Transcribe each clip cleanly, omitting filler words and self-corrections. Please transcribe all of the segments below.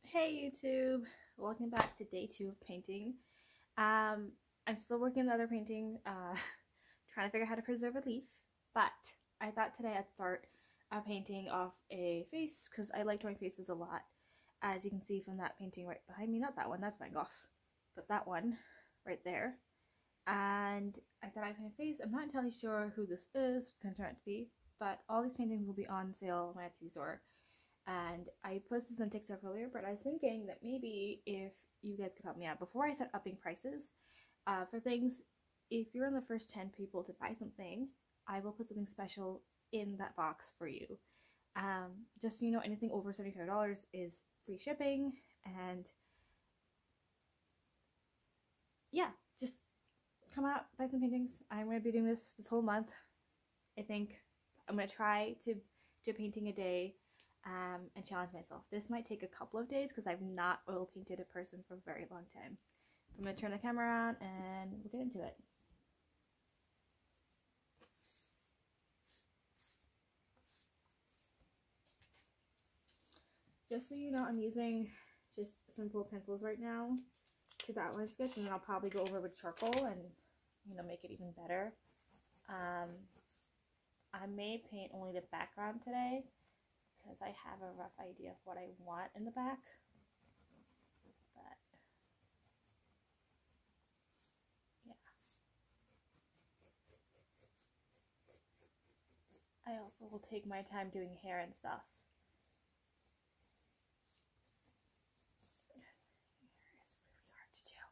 Hey YouTube, welcome back to day 2 of painting. Um, I'm still working on the other painting, trying to figure out how to preserve a leaf, but I thought today I'd start a painting of a face because I like drawing faces a lot, as you can see from that painting right behind me. Not that one, that's Van Gogh, but that one right there. And I thought I'd paint a face. I'm not entirely sure who this is, what's going to turn out to be, but all these paintings will be on sale on my Etsy store, and I posted some TikTok earlier, but I was thinking that maybe if you guys could help me out before I start upping prices for things, if you're in the first 10 people to buy something, I will put something special in that box for you. Just so you know, anything over $75 is free shipping, and yeah, just come out, buy some paintings. I'm going to be doing this whole month. I think I'm going to try to do a painting a day and challenge myself. This might take a couple of days because I've not oil painted a person for a very long time. I'm going to turn the camera around and we'll get into it. Just so you know, I'm using just simple pencils right now to the outline sketch, and then I'll probably go over with charcoal and make it even better. I may paint only the background today because I have a rough idea of what I want in the back. But yeah, I also will take my time doing hair and stuff. It's really hard to do.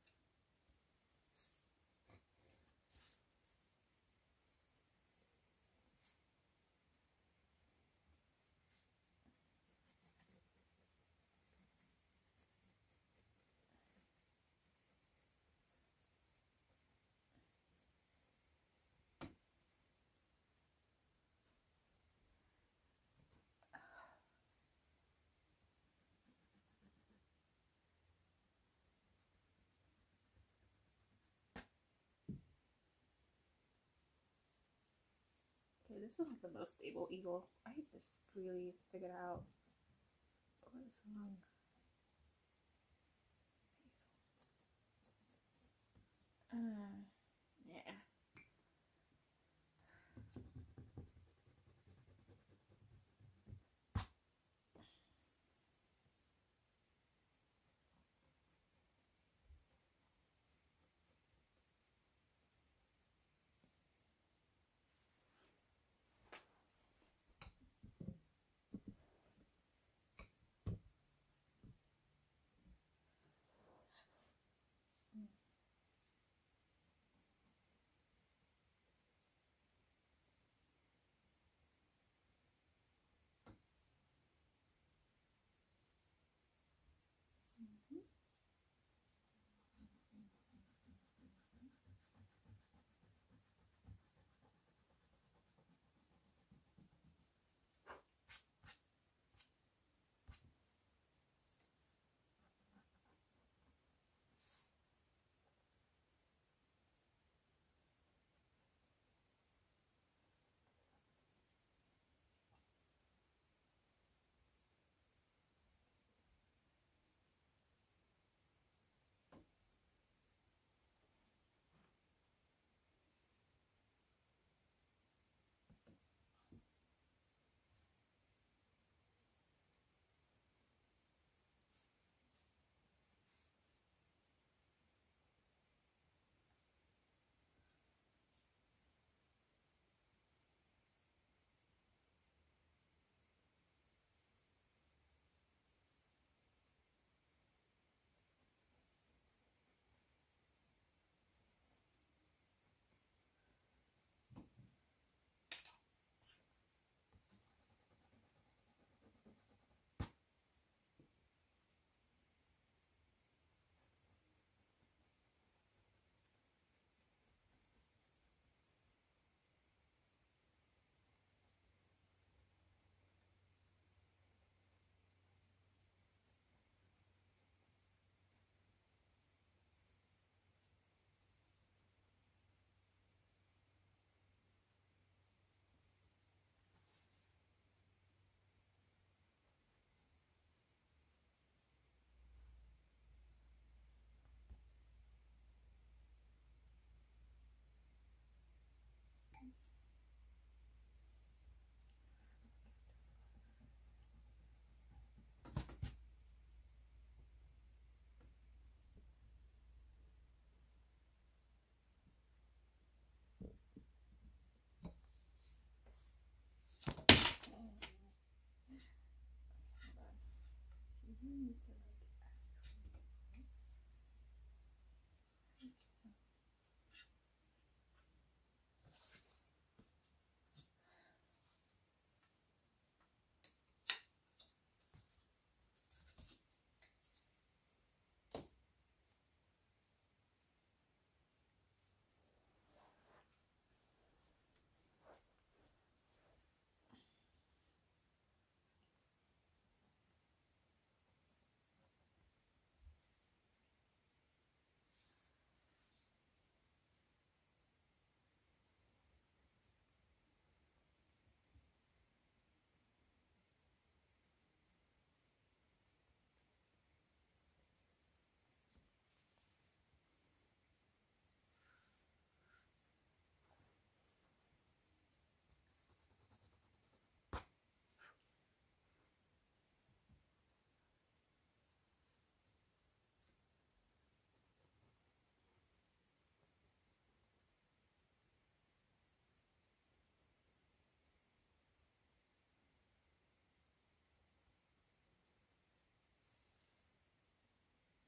Okay, this is not the most stable eagle. I have to really figure out what is wrong. Yeah.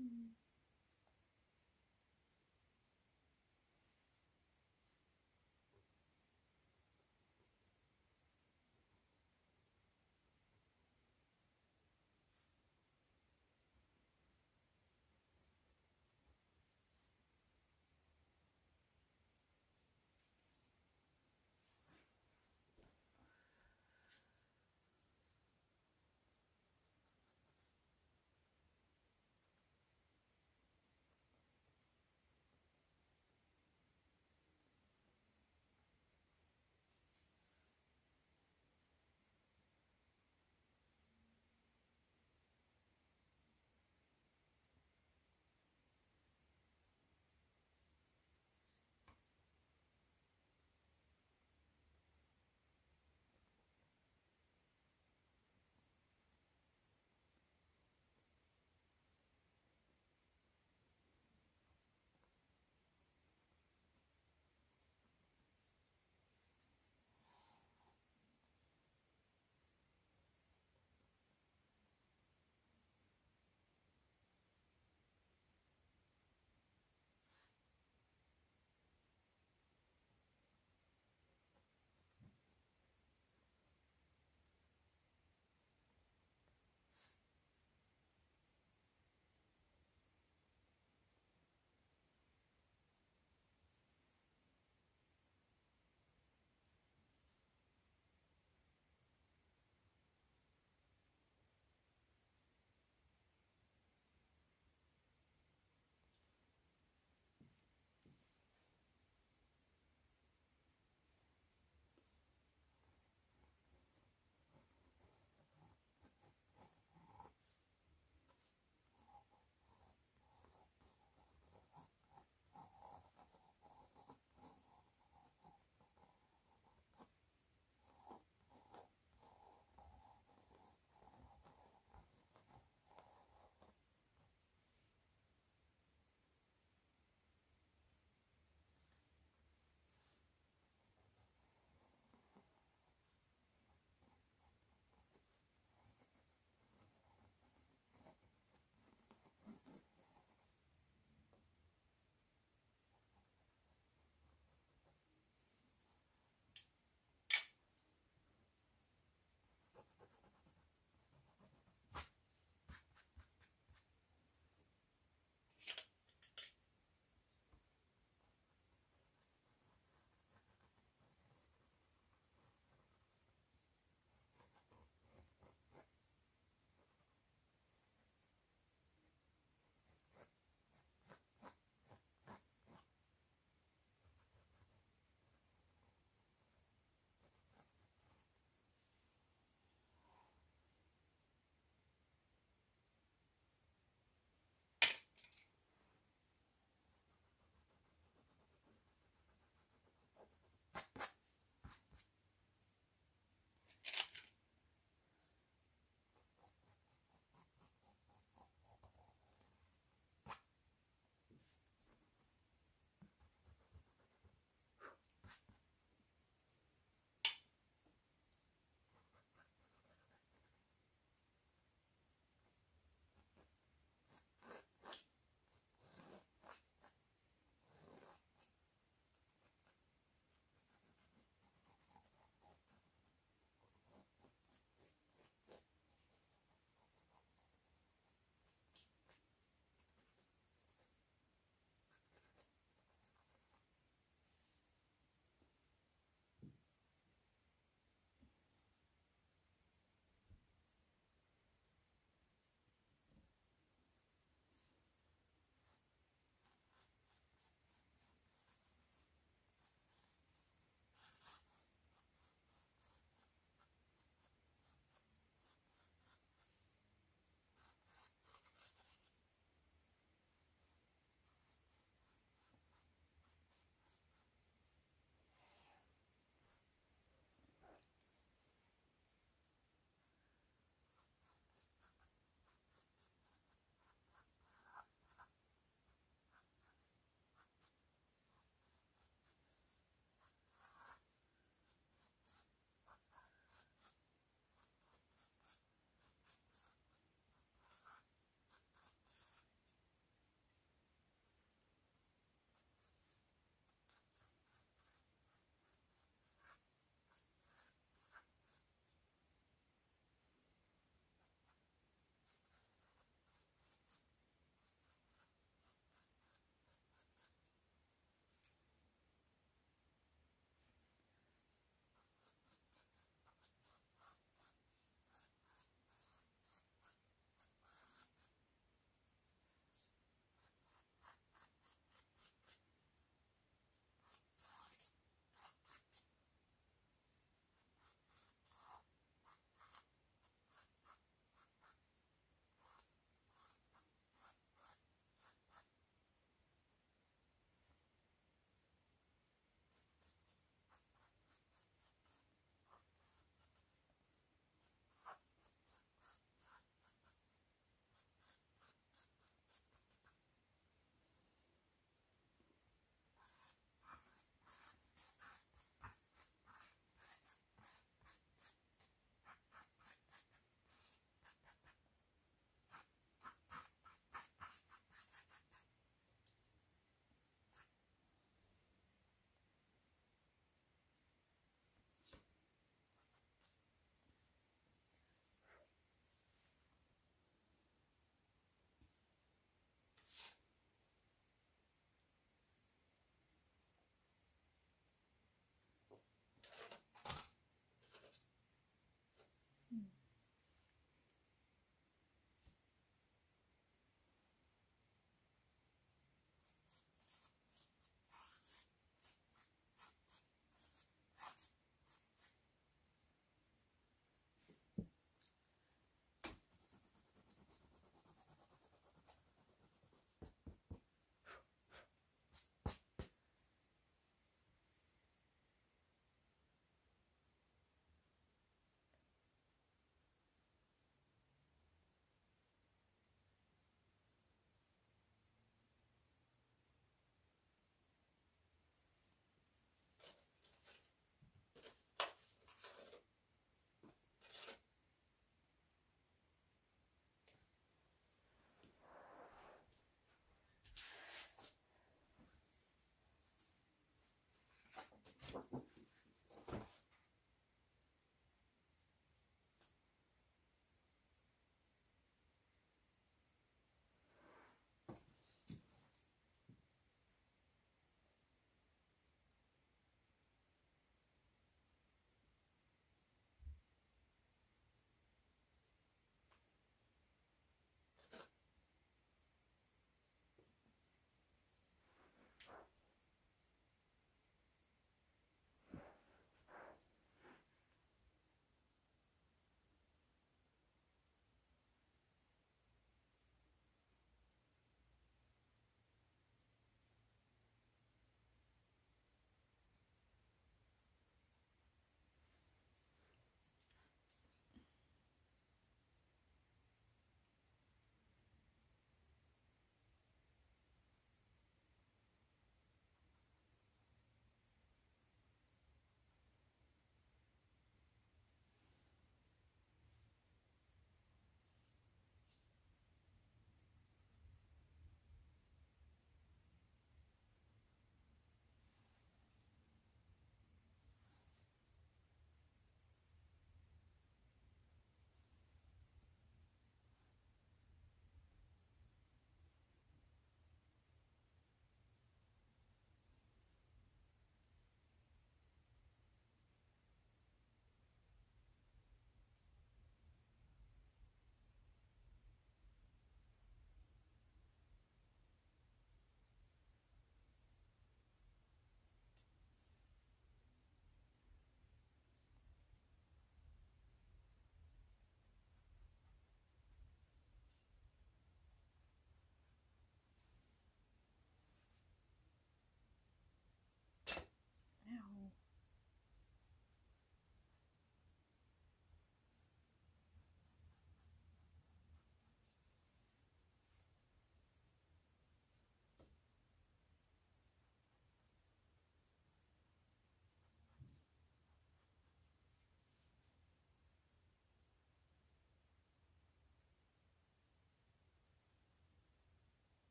Mm.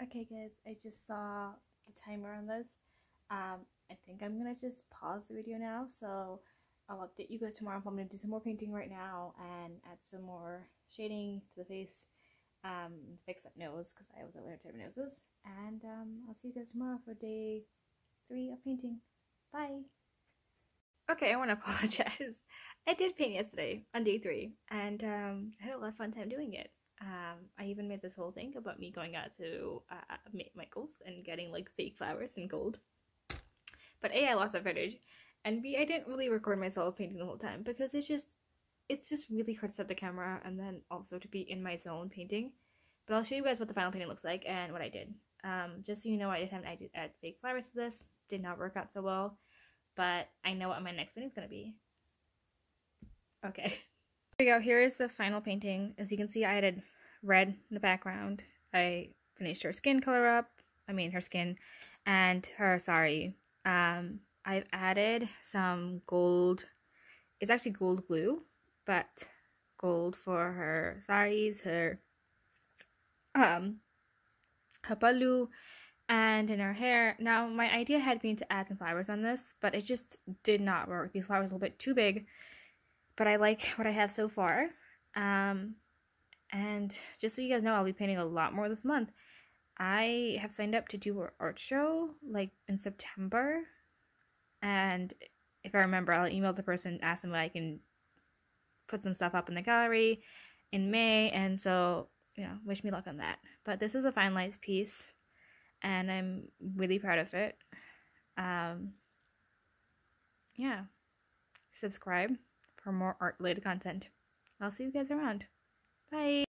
Okay guys, I just saw the timer on this. I think I'm gonna just pause the video now, so I'll update you guys tomorrow. I'm gonna do some more painting right now and add some more shading to the face, fix that nose because I was a weird type of noses. And I'll see you guys tomorrow for day 3 of painting. Bye! Okay, I want to apologize. I did paint yesterday on day 3 and I had a lot of fun time doing it. I even made this whole thing about me going out to Michael's and getting like fake flowers in gold. But A, I lost that footage, and B, I didn't really record myself painting the whole time because it's just really hard to set the camera and then also to be in my zone painting. But I'll show you guys what the final painting looks like and what I did. Just so you know, I did add fake flowers to this. Did not work out so well, but I know what my next painting is gonna be. Okay. There we go. Here is the final painting. As you can see, I added red in the background. I finished her skin color up. I mean, her skin and her sari. I've added some gold. It's actually gold glue, but gold for her saris, her pallu, and in her hair. Now, my idea had been to add some flowers on this, but it just did not work. These flowers are a little bit too big, but I like what I have so far. And just so you guys know, I'll be painting a lot more this month. I have signed up to do an art show like in September, and if I remember, I'll email the person, ask them if I can put some stuff up in the gallery in May, and so, you know, wish me luck on that. But this is a finalized piece, and I'm really proud of it. Yeah, subscribe for more art-related content. I'll see you guys around. Bye!